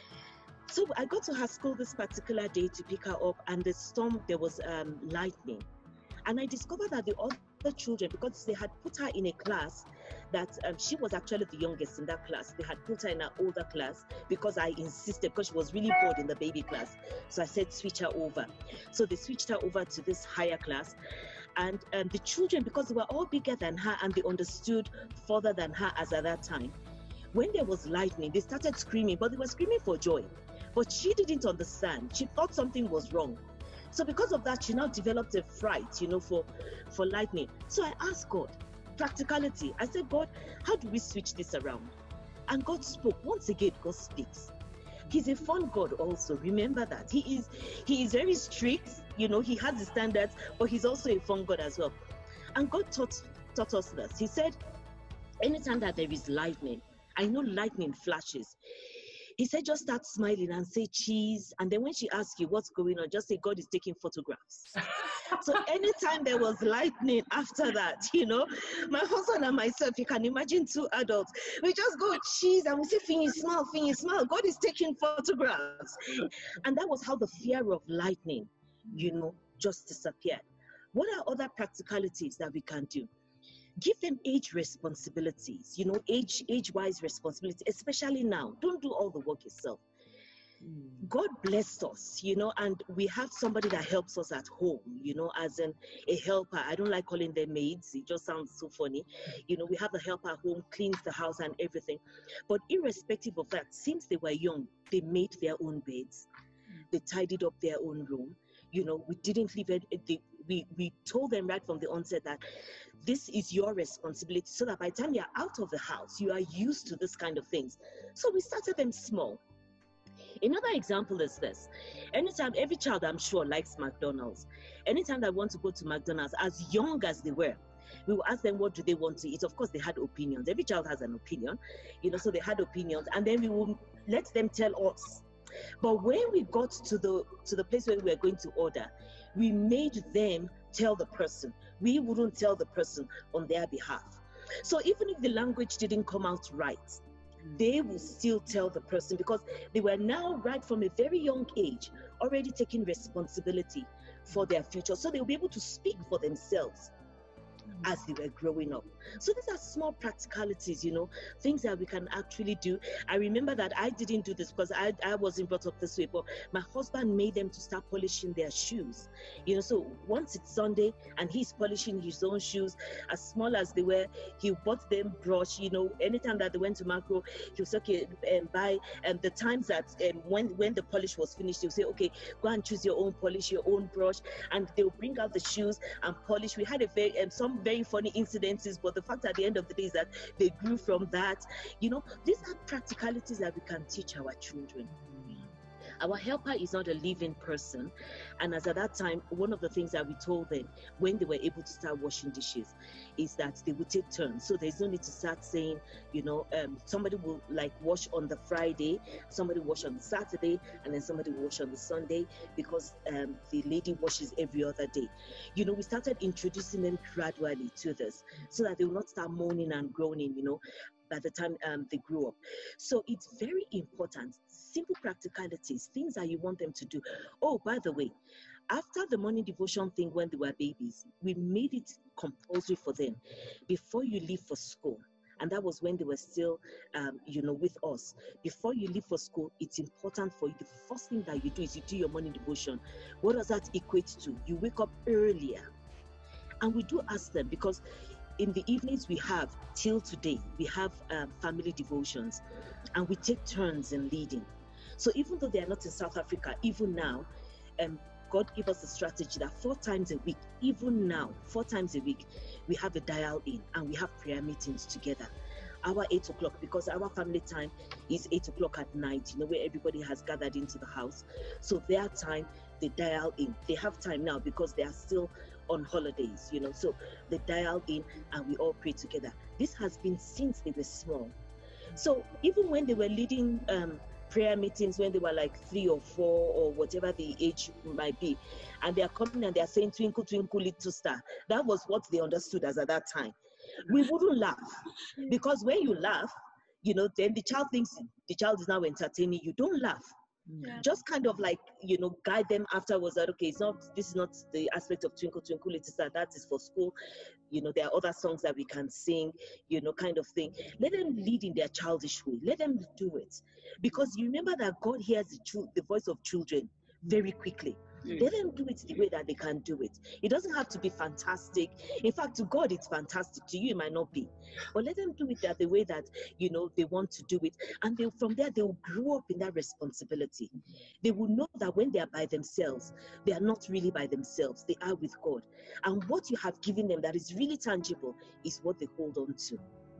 Speaker 13: So I got to her school this particular day to pick her up, and there was lightning. And I discovered that the other children, because they had put her in a class that she was actually the youngest in that class. They had put her in an older class because I insisted, because she was really bored in the baby class. So I said, switch her over. So they switched her over to this higher class. And the children, because they were all bigger than her and they understood further than her as at that time, when there was lightning, they started screaming, but they were screaming for joy. But she didn't understand. She thought something was wrong. So because of that, she now developed a fright, you know, for lightning. So I asked God, practicality. I said, God, how do we switch this around? And God spoke. Once again, God speaks. He's a fun God also. Remember that. He is very strict, you know, he has the standards, but he's also a fun God as well. And God taught us this. He said, anytime that there is lightning, I know lightning flashes. He said, just start smiling and say cheese. And then when she asks you what's going on, just say, God is taking photographs. So anytime there was lightning after that, you know, my husband and myself, you can imagine two adults, we just go cheese and we say, Finny, smile, Finny, smile. God is taking photographs. And that was how the fear of lightning, you know, just disappeared. What are other practicalities that we can do? Give them age responsibilities, you know, age-wise responsibility, especially now. Don't do all the work yourself. God blessed us, you know, and we have somebody that helps us at home, you know, as a helper. I don't like calling them maids. It just sounds so funny. You know, we have a helper at home, cleans the house and everything. But irrespective of that, since they were young, they made their own beds. They tidied up their own room. You know, we didn't leave it. We told them right from the onset that this is your responsibility, so that by the time you're out of the house, you are used to this kind of things. So we started them small. Another example is this. Anytime, every child I'm sure likes McDonald's. Anytime they want to go to McDonald's, as young as they were, we will ask them what do they want to eat. Of course, they had opinions. Every child has an opinion, you know, so they had opinions, and then we will let them tell us. But when we got to the place where we were going to order, we made them tell the person. We wouldn't tell the person on their behalf. So even if the language didn't come out right, they will still tell the person, because they were now, right from a very young age, already taking responsibility for their future. So they'll be able to speak for themselves as they were growing up. So these are small practicalities, things that we can actually do. I remember that I didn't do this because I wasn't brought up this way, but my husband made them to start polishing their shoes. So once it's Sunday and he's polishing his own shoes, as small as they were, he bought them brush. Anytime that they went to Macro, he was okay, buy, and the times that when the polish was finished, he'll say, okay, go and choose your own polish, your own brush, and they'll bring out the shoes and polish. We had some very funny incidences, but the fact at the end of the day is that they grew from that. These are practicalities that we can teach our children. Our helper is not a living person, and as at that time, one of the things that we told them when they were able to start washing dishes is that they would take turns. So there's no need to start saying, somebody will wash on the Friday, somebody wash on the Saturday, and then somebody will wash on the Sunday, because the lady washes every other day. We started introducing them gradually to this so that they will not start moaning and groaning, by the time they grew up. So it's very important. Simple practicalities, things that you want them to do. Oh, by the way, after the morning devotion thing when they were babies, we made it compulsory for them before you leave for school. And that was when they were still, with us. Before you leave for school, it's important for you. The first thing that you do is you do your morning devotion. What does that equate to? You wake up earlier. And we do ask them, because in the evenings we have, till today, we have family devotions, and we take turns in leading. So even though they are not in South Africa, even now, God gave us a strategy that 4 times a week, even now, 4 times a week, we have a dial in and we have prayer meetings together. Our 8 o'clock, because our family time is 8 o'clock at night, where everybody has gathered into the house. So their time, they dial in. They have time now because they are still on holidays, so they dial in and we all pray together. This has been since they were small. So even when they were leading prayer meetings, when they were like 3 or 4 or whatever the age might be, and they are coming and they are saying, twinkle, twinkle, little star, that was what they understood as at that time. We wouldn't laugh, because when you laugh, then the child thinks the child is now entertaining you. Don't laugh. Yeah. Just kind of guide them afterwards that, okay, this is not the aspect of Twinkle Twinkle Little Star, that is for school. There are other songs that we can sing, kind of thing. Let them lead in their childish way. Let them do it, because you remember that God hears the voice of children very quickly. Let them do it the way that they can do it. It doesn't have to be fantastic. In fact, to God, it's fantastic. To you, it might not be. But let them do it the way that, they want to do it. And from there, they will grow up in that responsibility. They will know that when they are by themselves, they are not really by themselves. They are with God. And what you have given them that is really tangible is what they hold on to.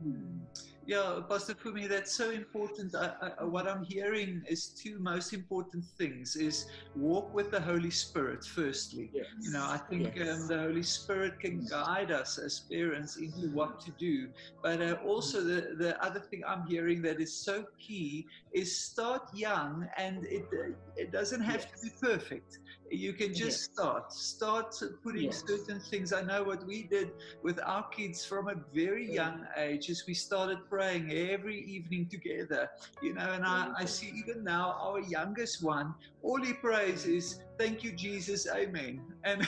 Speaker 14: Yeah, Pastor Fumi, that's so important. What I'm hearing is 2 most important things: is walk with the Holy Spirit, firstly.
Speaker 13: Yes.
Speaker 14: I think the Holy Spirit can guide us as parents into what to do. But also the other thing I'm hearing that is so key is start young, and it doesn't have to be perfect. You can just start putting certain things. I know what we did with our kids from a very young age is we started praying every evening together, and I see even now our youngest one, all he prays is, thank you, Jesus, amen. And,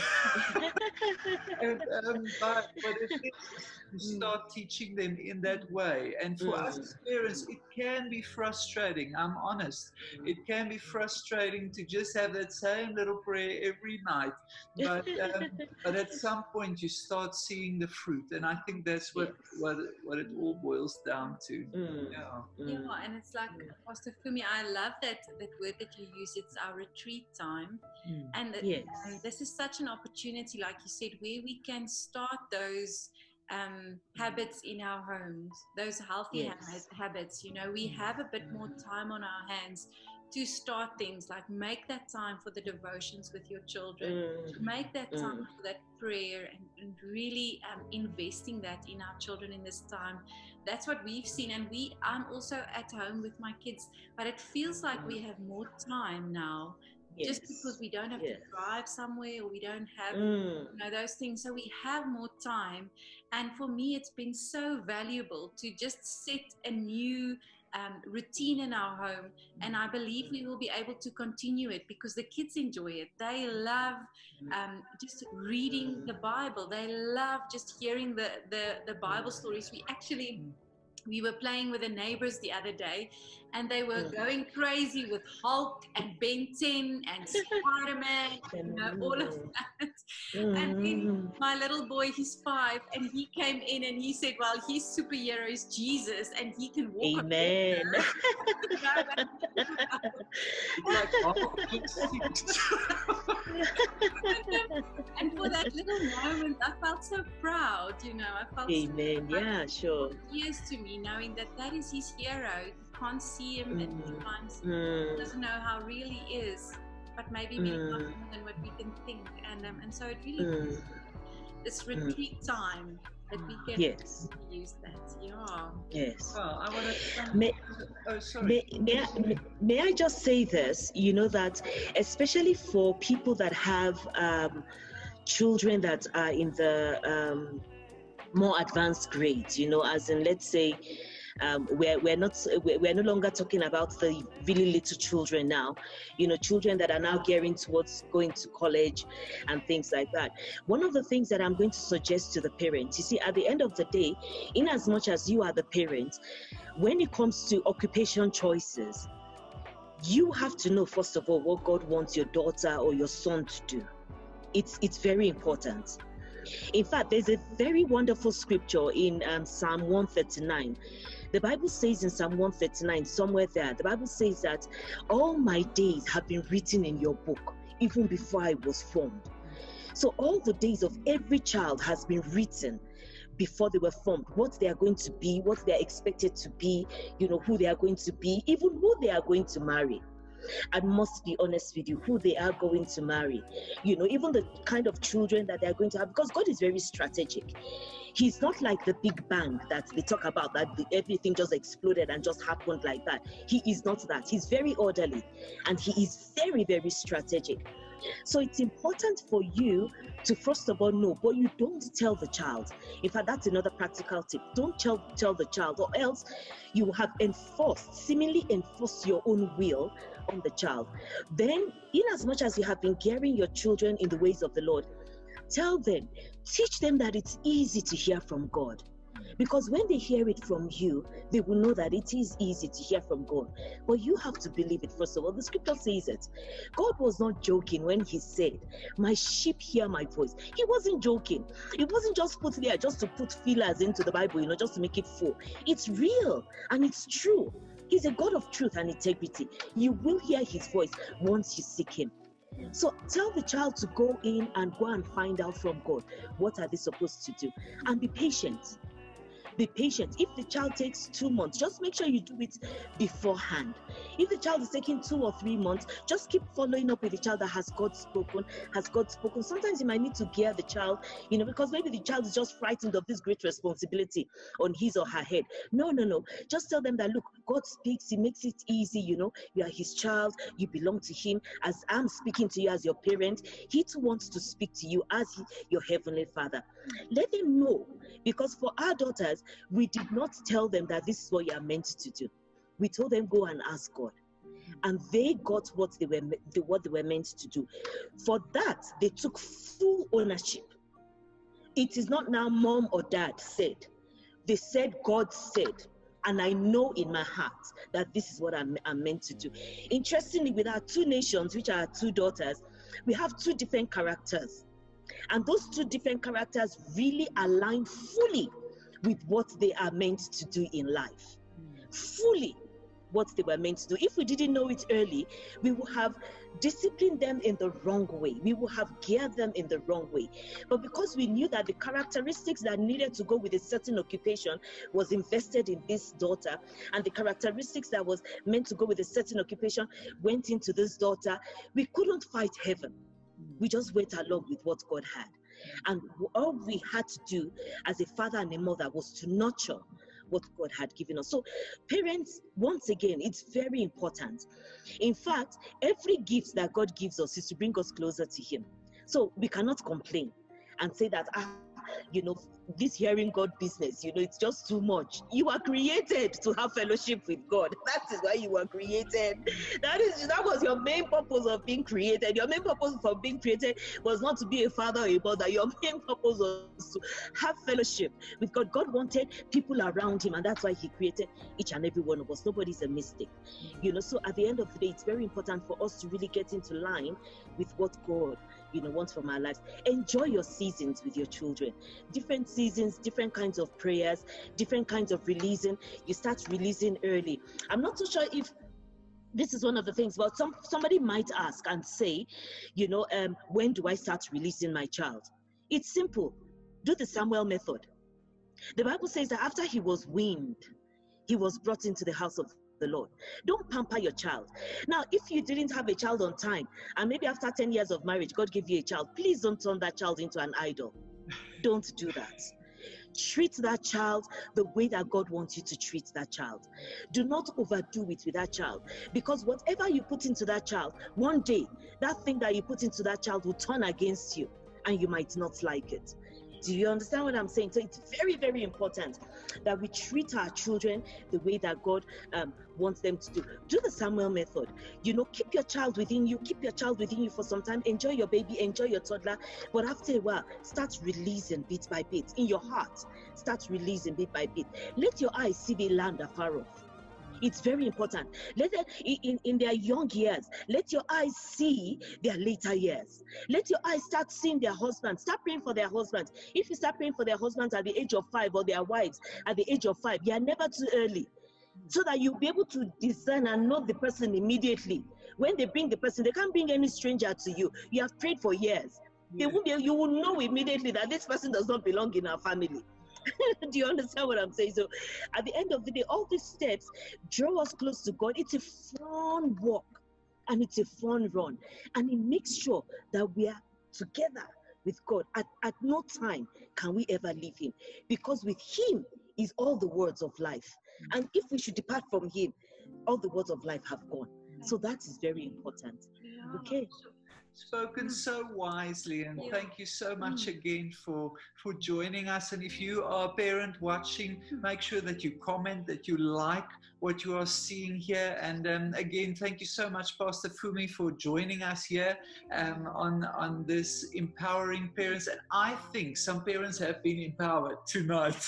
Speaker 14: but the thing is to start teaching them in that way. And for us as parents, it can be frustrating, I'm honest. It can be frustrating to just have that same little prayer every night. But at some point you start seeing the fruit. And I think that's what it all boils down to.
Speaker 12: Yeah, and it's like, Pastor Fumi, I love that word that you use. It's our retreat time. And this is such an opportunity, like you said, where we can start those habits in our homes, those healthy habits. We have a bit more time on our hands to start things, like make that time for the devotions with your children, make that time for that prayer, and really investing that in our children in this time. That's what we've seen. And I'm also at home with my kids, but it feels like we have more time now. Just because we don't have to drive somewhere, or we don't have those things, so we have more time. And for me, it's been so valuable to just set a new routine in our home, and I believe we will be able to continue it because the kids enjoy it. They love just reading the Bible. They love just hearing the Bible stories. We were playing with the neighbors the other day, and they were going crazy with Hulk and Ben 10 and Spider-Man, all of that. And then my little boy, he's 5, and he came in and he said, well, his superhero is Jesus, and he can walk on
Speaker 13: Amen.
Speaker 12: And for that little moment, I felt so proud, I felt
Speaker 13: Amen.
Speaker 12: so
Speaker 13: Yeah, sure.
Speaker 12: Years to me, knowing that is his hero. You can't see him at times. He doesn't know how real he is, but maybe many times more than what we can think. And so it really this retreat time that we can use that. Yeah.
Speaker 13: Yes.
Speaker 14: Well, I want to.
Speaker 13: May I just say this? That especially for people that have children that are in the more advanced grades, as in, let's say, we're no longer talking about the really little children now, children that are now gearing towards going to college and things like that. One of the things that I'm going to suggest to the parents, you see, at the end of the day, in as much as you are the parent, when it comes to occupation choices, you have to know, first of all, what God wants your daughter or your son to do. It's very important. In fact, there's a very wonderful scripture in Psalm 139. The Bible says in Psalm 139, somewhere there, the Bible says that all my days have been written in your book, even before I was formed. So all the days of every child has been written before they were formed, what they are going to be, what they are expected to be, who they are going to be, even who they are going to marry. I must be honest with you, who they are going to marry, even the kind of children that they are going to have, because God is very strategic. He's not like the Big Bang that they talk about, that everything just exploded and just happened like that. He is not that. He's very orderly, and he is very, very strategic. So it's important for you to first of all know, but you don't tell the child. In fact, that's another practical tip. Don't tell the child, or else you have seemingly enforced your own will on the child. Then, in as much as you have been gearing your children in the ways of the Lord, tell them, teach them that it's easy to hear from God. Because when they hear it from you, they will know that it is easy to hear from God. But you have to believe it, first of all. The scripture says it. God was not joking when he said, my sheep hear my voice. He wasn't joking. It wasn't just put there just to put fillers into the Bible, just to make it full. It's real and it's true. He's a God of truth and integrity. You will hear his voice once you seek him. So tell the child to go in and go and find out from God, what are they supposed to do? And be patient. Be patient. If the child takes 2 months, just make sure you do it beforehand. If the child is taking 2 or 3 months, just keep following up with the child that has God spoken. Sometimes you might need to gear the child, because maybe the child is just frightened of this great responsibility on his or her head. No. Just tell them that, look, God speaks. He makes it easy. You are his child. You belong to him. As I'm speaking to you as your parent, he too wants to speak to you as your heavenly Father. Let them know, because for our daughters, we did not tell them that this is what you are meant to do. We told them, go and ask God. And they got what they were meant to do. For that, they took full ownership. It is not now mom or dad said. They said, God said. And I know in my heart that this is what I'm meant to do. Interestingly, with our 2 nations, which are our 2 daughters, we have 2 different characters. And those 2 different characters really align fully with what they are meant to do in life. Fully what they were meant to do. If we didn't know it early, we would have disciplined them in the wrong way. We would have geared them in the wrong way. But because we knew that the characteristics that needed to go with a certain occupation was invested in this daughter, and the characteristics that was meant to go with a certain occupation went into this daughter, we couldn't fight heaven. We just went along with what God had. And all we had to do as a father and a mother was to nurture what God had given us. So parents, once again, it's very important. In fact, every gift that God gives us is to bring us closer to him. So we cannot complain and say that, this hearing God business, it's just too much. You are created to have fellowship with God. That is why you were created. That was your main purpose of being created. Your main purpose for being created was not to be a father or a mother. Your main purpose was to have fellowship with God. God wanted people around him, and that's why he created each and every one of us. Nobody's a mistake. So at the end of the day, it's very important for us to really get into line with what God wants from our lives. Enjoy your seasons with your children. Different seasons, different kinds of prayers, different kinds of releasing. You start releasing early. I'm not so sure if this is one of the things, but somebody might ask and say, when do I start releasing my child? It's simple. Do the Samuel method. The Bible says that after he was weaned, he was brought into the house of the Lord. Don't pamper your child. Now, if you didn't have a child on time, and maybe after 10 years of marriage, God gave you a child, please don't turn that child into an idol. Don't do that. Treat that child the way that God wants you to treat that child. Do not overdo it with that child, because whatever you put into that child, one day, that thing that you put into that child will turn against you, and you might not like it. Do you understand what I'm saying? So it's very, very important that we treat our children the way that God wants them to do. Do the Samuel method. Keep your child within you. Keep your child within you for some time. Enjoy your baby. Enjoy your toddler. But after a while, start releasing bit by bit. In your heart, start releasing bit by bit. Let your eyes see the land afar off. It's very important. Let them, in their young years, let your eyes see their later years. Let your eyes start seeing their husbands. Start praying for their husbands. If you start praying for their husbands at the age of 5 or their wives at the age of 5, you are never too early. So that you'll be able to discern and know the person immediately. When they bring the person, they can't bring any stranger to you. You have prayed for years. You will know immediately that this person does not belong in our family. Do you understand what I'm saying? So at the end of the day, all these steps draw us close to God. It's a fun walk and it's a fun run. And it makes sure that we are together with God. At no time can we ever leave him, because with him is all the words of life. And if we should depart from him, all the words of life have gone. So that is very important. Okay.
Speaker 14: Spoken so wisely, and thank you so much again for joining us. And if you are a parent watching, make sure that you comment, that you like what you are seeing here. And again, thank you so much, Pastor Fumi, for joining us here on this Empowering Parents. And I think some parents have been empowered tonight.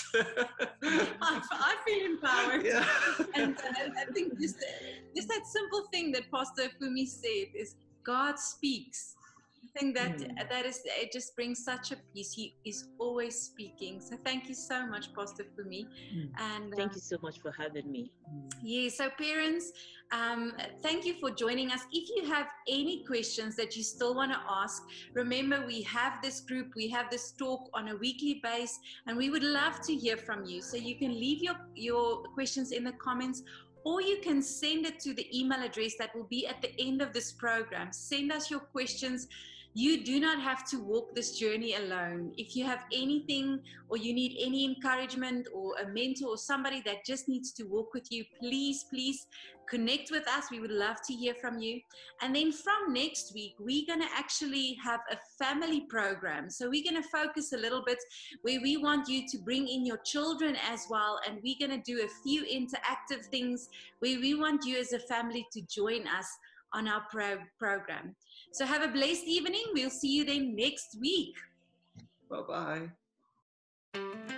Speaker 12: I feel empowered. Yeah. And I think just that simple thing that Pastor Fumi said is, God speaks. I think that is, it just brings such a peace. He is always speaking. So thank you so much, Pastor Fumi. And
Speaker 13: thank you so much for having me.
Speaker 12: Yeah, so parents, thank you for joining us. If you have any questions that you still want to ask, remember we have this group, we have this talk on a weekly basis, and we would love to hear from you. So you can leave your questions in the comments, or you can send it to the email address that will be at the end of this program. Send us your questions. You do not have to walk this journey alone. If you have anything, or you need any encouragement, or a mentor, or somebody that just needs to walk with you, please connect with us. We would love to hear from you. And then from next week, we're going to actually have a family program. So we're going to focus a little bit where we want you to bring in your children as well. And we're going to do a few interactive things where we want you as a family to join us on our program. So have a blessed evening. We'll see you then next week.
Speaker 14: Bye-bye.